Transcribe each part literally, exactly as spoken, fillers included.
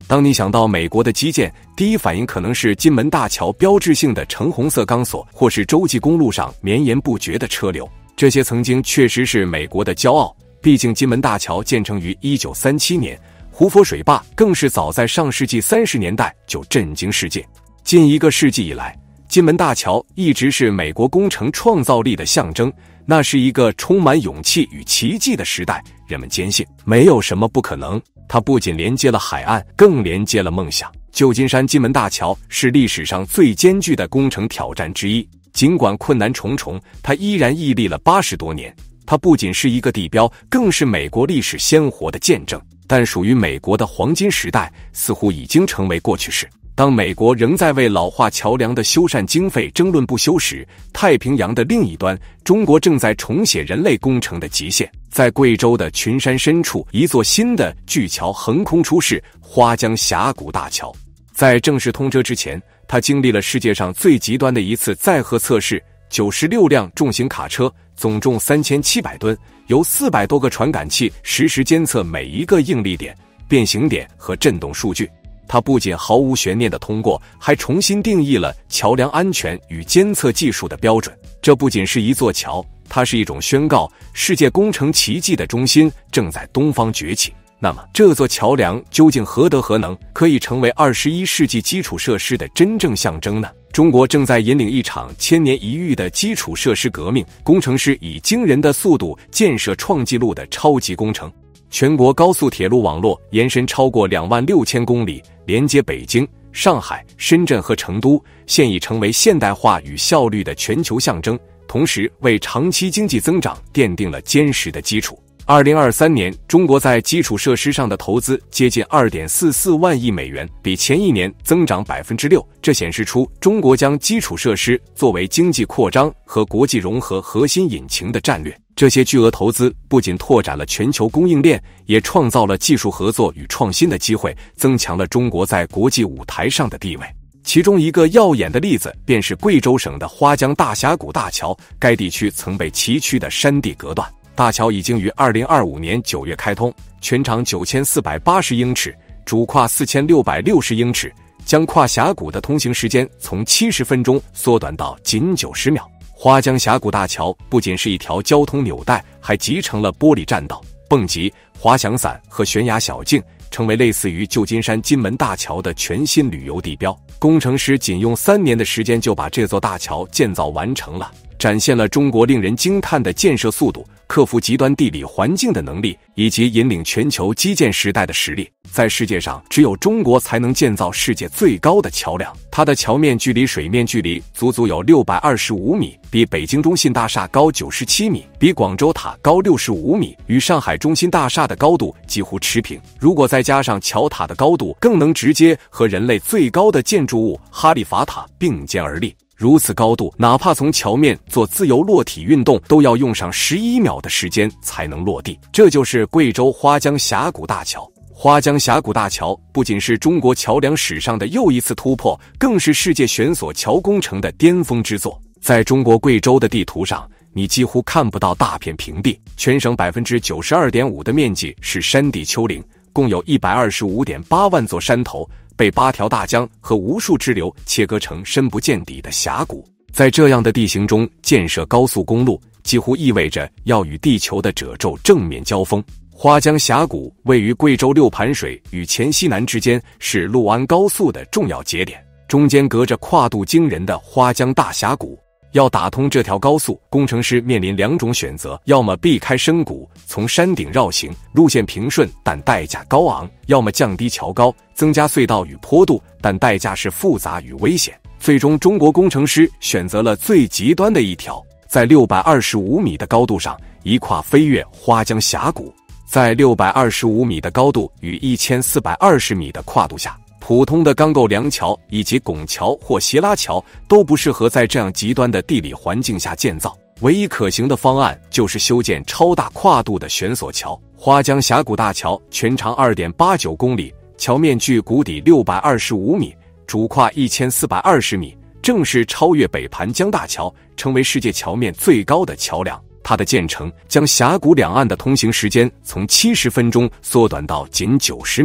当你想到美国的基建，第一反应可能是金门大桥标志性的橙红色钢索，或是洲际公路上绵延不绝的车流。这些曾经确实是美国的骄傲，毕竟金门大桥建成于一九三七年，胡佛水坝更是早在上世纪三十年代就震惊世界。近一个世纪以来，金门大桥一直是美国工程创造力的象征，那是一个充满勇气与奇迹的时代。人们坚信没有什么不可能，它不仅连接了海岸，更连接了梦想。旧金山金门大桥是历史上最艰巨的工程挑战之一，尽管困难重重，它依然屹立了八十多年。它不仅是一个地标，更是美国历史鲜活的见证。但属于美国的黄金时代似乎已经成为过去式。当美国仍在为老化桥梁的修缮经费争论不休时，太平洋的另一端，中国正在重写人类工程的极限。在贵州的群山深处，一座新的巨桥横空出世——花江峡谷大桥。在正式通车之前，它经历了世界上最极端的一次载荷测试，九十六辆重型卡车，总重三千七百吨，由四百多个传感器实时监测每一个应力点、变形点和振动数据。它不仅毫无悬念地通过，还重新定义了桥梁安全与监测技术的标准。这不仅是一座桥，它是一种宣告，世界工程奇迹的中心正在东方崛起。那么，这座桥梁究竟何德何能，可以成为二十一世纪基础设施的真正象征呢？中国正在引领一场千年一遇的基础设施革命，工程师以惊人的速度建设创纪录的超级工程。全国高速铁路网络延伸超过两万六千公里，连接北京、上海、深圳和成都，现已成为现代化与效率的全球象征，同时为长期经济增长奠定了坚实的基础。二零二三年，中国在基础设施上的投资接近 二点四四万亿美元，比前一年增长 百分之六。这显示出中国将基础设施作为经济扩张和国际融合核心引擎的战略。这些巨额投资不仅拓展了全球供应链，也创造了技术合作与创新的机会，增强了中国在国际舞台上的地位。其中一个耀眼的例子便是贵州省的花江大峡谷大桥，该地区曾被崎岖的山地隔断。大桥已经于二零二五年九月开通，全长九千四百八十英尺，主跨四千六百六十英尺，将跨峡谷的通行时间从七十分钟缩短到仅九十秒。花江峡谷大桥不仅是一条交通纽带，还集成了玻璃栈道、蹦极、滑翔伞和悬崖小径，成为类似于旧金山金门大桥的全新旅游地标。工程师仅用三年的时间就把这座大桥建造完成了，展现了中国令人惊叹的建设速度、克服极端地理环境的能力，以及引领全球基建时代的实力。在世界上，只有中国才能建造世界最高的桥梁，它的桥面距离水面距离足足有六百二十五米，比北京中信大厦高九十七米，比广州塔高六十五米，与上海中心大厦的高度几乎持平。如果再加上桥塔的高度，更能直接和人类最高的建筑物哈利法塔并肩而立。如此高度，哪怕从桥面做自由落体运动，都要用上十一秒的时间才能落地。这就是贵州花江峡谷大桥。花江峡谷大桥不仅是中国桥梁史上的又一次突破，更是世界悬索桥工程的巅峰之作。在中国贵州的地图上，你几乎看不到大片平地，全省 百分之九十二点五 的面积是山地丘陵，共有 一百二十五点八万座山头，被八条大江和无数支流切割成深不见底的峡谷。在这样的地形中建设高速公路，几乎意味着要与地球的褶皱正面交锋。花江峡谷位于贵州六盘水与黔西南之间，是六安高速的重要节点，中间隔着跨度惊人的花江大峡谷。要打通这条高速，工程师面临两种选择，要么避开深谷，从山顶绕行，路线平顺但代价高昂；要么降低桥高，增加隧道与坡度，但代价是复杂与危险。最终，中国工程师选择了最极端的一条，在六百二十五米的高度上一跨飞越花江峡谷。在六百二十五米的高度与一千四百二十米的跨度下，普通的钢构梁桥以及拱桥或斜拉桥都不适合在这样极端的地理环境下建造，唯一可行的方案就是修建超大跨度的悬索桥。花江峡谷大桥全长 二点八九公里，桥面距谷底六百二十五米，主跨一千四百二十米，正式超越北盘江大桥，成为世界桥面最高的桥梁。它的建成将峡谷两岸的通行时间从七十分钟缩短到仅九十秒。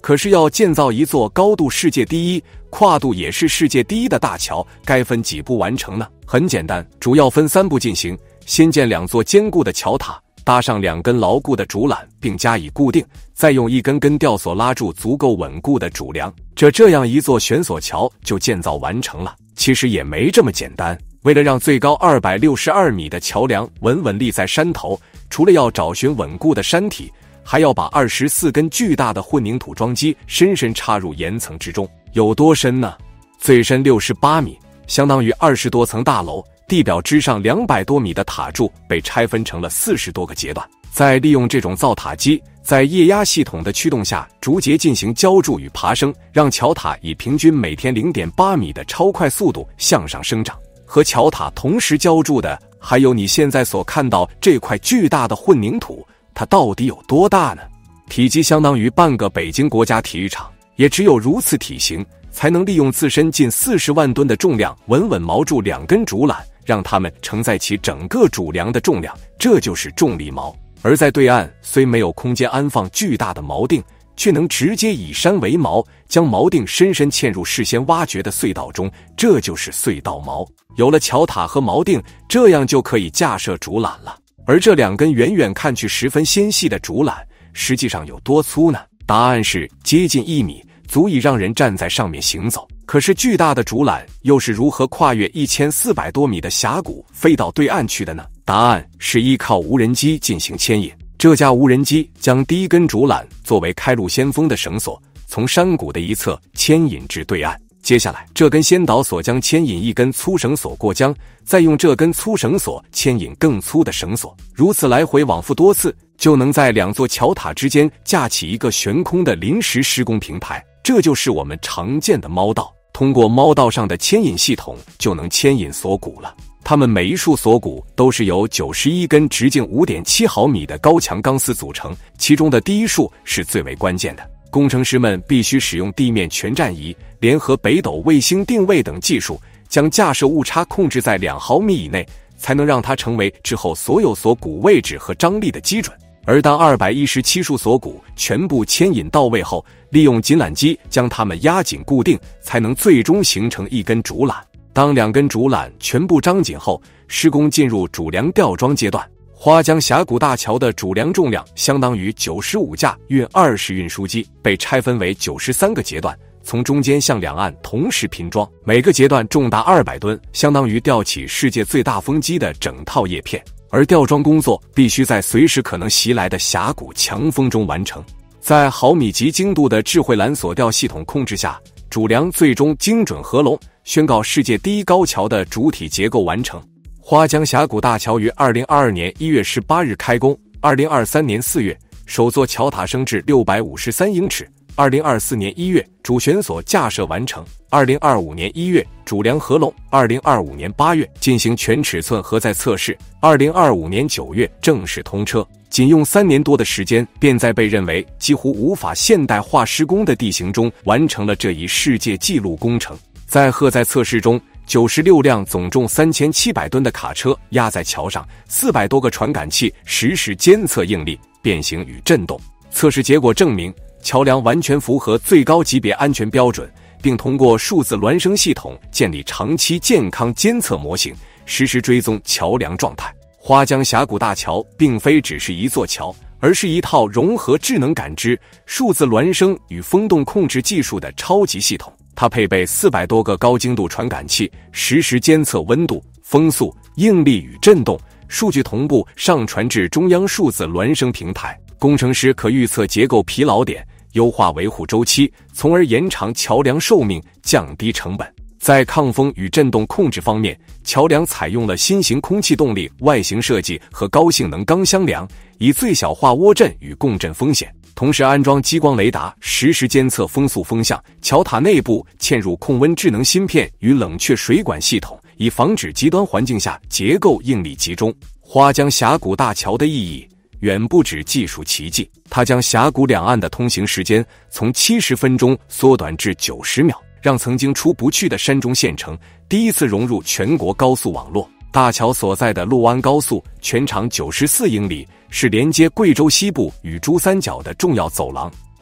可是要建造一座高度世界第一、跨度也是世界第一的大桥，该分几步完成呢？很简单，主要分三步进行。先建两座坚固的桥塔，搭上两根牢固的竹缆并加以固定，再用一根根吊索拉住足够稳固的主梁，这这样一座悬索桥就建造完成了。其实也没这么简单，为了让最高二百六十二米的桥梁稳稳立在山头，除了要找寻稳固的山体，还要把二十四根巨大的混凝土桩基深深插入岩层之中。有多深呢？最深六十八米，相当于二十多层大楼。地表之上两百多米的塔柱被拆分成了四十多个阶段，再利用这种造塔机在液压系统的驱动下逐节进行浇筑与爬升，让桥塔以平均每天 零点八米的超快速度向上生长。和桥塔同时浇筑的还有你现在所看到这块巨大的混凝土，它到底有多大呢？体积相当于半个北京国家体育场，也只有如此体型才能利用自身近四十万吨的重量稳稳锚住两根竹缆，让它们承载起整个主梁的重量，这就是重力锚。而在对岸虽没有空间安放巨大的锚定，却能直接以山为锚，将锚定深深嵌入事先挖掘的隧道中，这就是隧道锚。有了桥塔和锚定，这样就可以架设竹缆了。而这两根远远看去十分纤细的竹缆，实际上有多粗呢？答案是接近一米，足以让人站在上面行走。可是巨大的竹缆又是如何跨越一千四百多米的峡谷飞到对岸去的呢？答案是依靠无人机进行牵引。这架无人机将第一根竹缆作为开路先锋的绳索，从山谷的一侧牵引至对岸。接下来，这根先导索将牵引一根粗绳索过江，再用这根粗绳索牵引更粗的绳索，如此来回往复多次，就能在两座桥塔之间架起一个悬空的临时施工平台。这就是我们常见的锚道。通过锚道上的牵引系统，就能牵引锁骨了。它们每一束锁骨都是由九十一根直径 五点七毫米的高强钢丝组成，其中的第一束是最为关键的。工程师们必须使用地面全站仪，联合北斗卫星定位等技术，将架设误差控制在两毫米以内，才能让它成为之后所有锁骨位置和张力的基准。而当二百一十七束锁骨全部牵引到位后，利用紧缆机将它们压紧固定，才能最终形成一根竹缆。当两根竹缆全部张紧后，施工进入主梁吊装阶段。花江峡谷大桥的主梁重量相当于九十五架运二十运输机，被拆分为九十三个阶段，从中间向两岸同时拼装，每个阶段重达二百吨，相当于吊起世界最大风机的整套叶片。而吊装工作必须在随时可能袭来的峡谷强风中完成。在毫米级精度的智慧缆索吊系统控制下，主梁最终精准合拢，宣告世界第一高桥的主体结构完成。花江峡谷大桥于二零二二年一月十八日开工，二零二三年四月首座桥塔升至六百五十三英尺，二零二四年一月主悬索架设完成，二零二五年一月主梁合拢，二零二五年八月进行全尺寸荷载测试，二零二五年九月正式通车。仅用三年多的时间，便在被认为几乎无法现代化施工的地形中完成了这一世界纪录工程。在荷载测试中，九十六辆总重三千七百吨的卡车压在桥上，四百多个传感器实时监测应力、变形与震动。测试结果证明，桥梁完全符合最高级别安全标准，并通过数字孪生系统建立长期健康监测模型，实时追踪桥梁状态。花江峡谷大桥并非只是一座桥，而是一套融合智能感知、数字孪生与风洞控制技术的超级系统。它配备四百多个高精度传感器，实时监测温度、风速、应力与震动，数据同步上传至中央数字孪生平台。工程师可预测结构疲劳点，优化维护周期，从而延长桥梁寿命，降低成本。在抗风与震动控制方面，桥梁采用了新型空气动力外形设计和高性能钢箱梁，以最小化涡震与共振风险。同时安装激光雷达，实时监测风速风向。桥塔内部嵌入控温智能芯片与冷却水管系统，以防止极端环境下结构应力集中。花江峡谷大桥的意义远不止技术奇迹，它将峡谷两岸的通行时间从七十分钟缩短至九十秒，让曾经出不去的山中县城第一次融入全国高速网络。大桥所在的陆安高速全长九十四英里，是连接贵州西部与珠三角的重要走廊。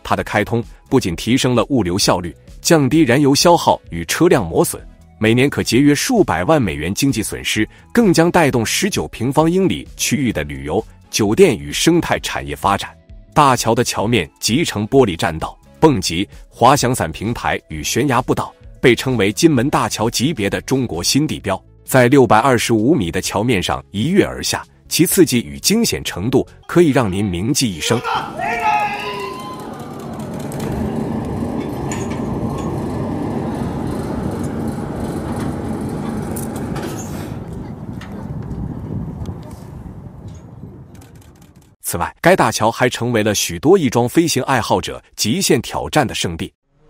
它的开通不仅提升了物流效率，降低燃油消耗与车辆磨损，每年可节约数百万美元经济损失，更将带动十九平方英里区域的旅游、酒店与生态产业发展。大桥的桥面集成玻璃栈道、蹦极、滑翔伞平台与悬崖步道，被称为金门大桥级别的中国新地标。在六百二十五米的桥面上一跃而下，其刺激与惊险程度可以让您铭记一生。此外，该大桥还成为了许多翼装飞行爱好者极限挑战的圣地。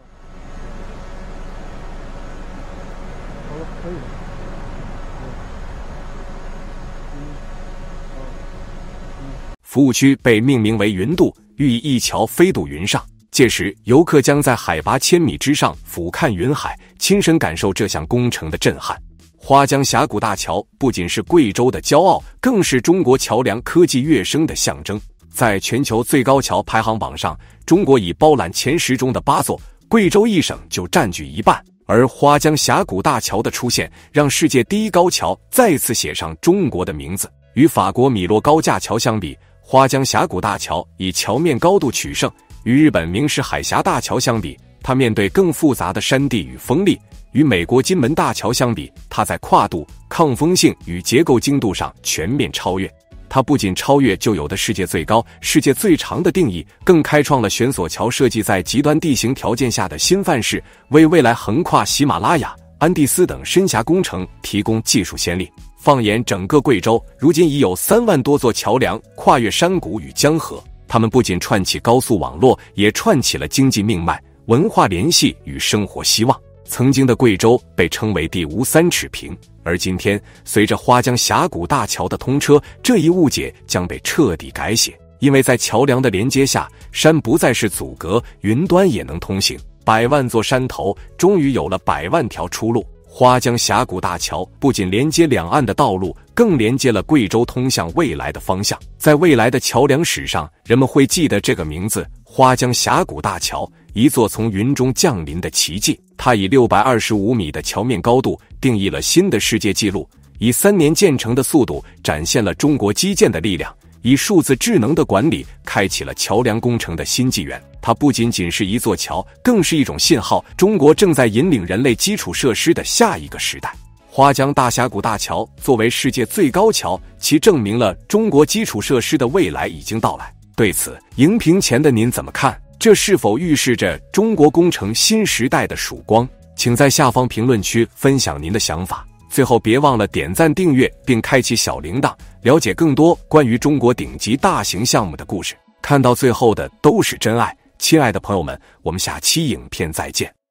服务区被命名为云渡，寓意一桥飞渡云上。届时，游客将在海拔千米之上俯瞰云海，亲身感受这项工程的震撼。花江峡谷大桥不仅是贵州的骄傲，更是中国桥梁科技跃升的象征。在全球最高桥排行榜上，中国已包揽前十中的八座，贵州一省就占据一半。而花江峡谷大桥的出现，让世界第一高桥再次写上中国的名字。与法国米洛高架桥相比，花江峡谷大桥以桥面高度取胜；与日本明石海峡大桥相比，它面对更复杂的山地与风力；与美国金门大桥相比，它在跨度、抗风性与结构精度上全面超越。它不仅超越旧有的世界最高、世界最长的定义，更开创了悬索桥设计在极端地形条件下的新范式，为未来横跨喜马拉雅、安第斯等深峡工程提供技术先例。放眼整个贵州，如今已有三万多座桥梁跨越山谷与江河，它们不仅串起高速网络，也串起了经济命脉、文化联系与生活希望。曾经的贵州被称为地无三尺平，而今天随着花江峡谷大桥的通车，这一误解将被彻底改写。因为在桥梁的连接下，山不再是阻隔，云端也能通行。百万座山头终于有了百万条出路。花江峡谷大桥不仅连接两岸的道路，更连接了贵州通向未来的方向。在未来的桥梁史上，人们会记得这个名字——花江峡谷大桥，一座从云中降临的奇迹。它以六百二十五米的桥面高度定义了新的世界纪录，以三年建成的速度展现了中国基建的力量，以数字智能的管理开启了桥梁工程的新纪元。它不仅仅是一座桥，更是一种信号，中国正在引领人类基础设施的下一个时代。花江大峡谷大桥作为世界最高桥，其证明了中国基础设施的未来已经到来。对此，荧屏前的您怎么看？这是否预示着中国工程新时代的曙光？请在下方评论区分享您的想法。最后别忘了点赞、订阅并开启小铃铛，了解更多关于中国顶级大型项目的故事。看到最后的都是真爱。亲爱的朋友们，我们下期影片再见。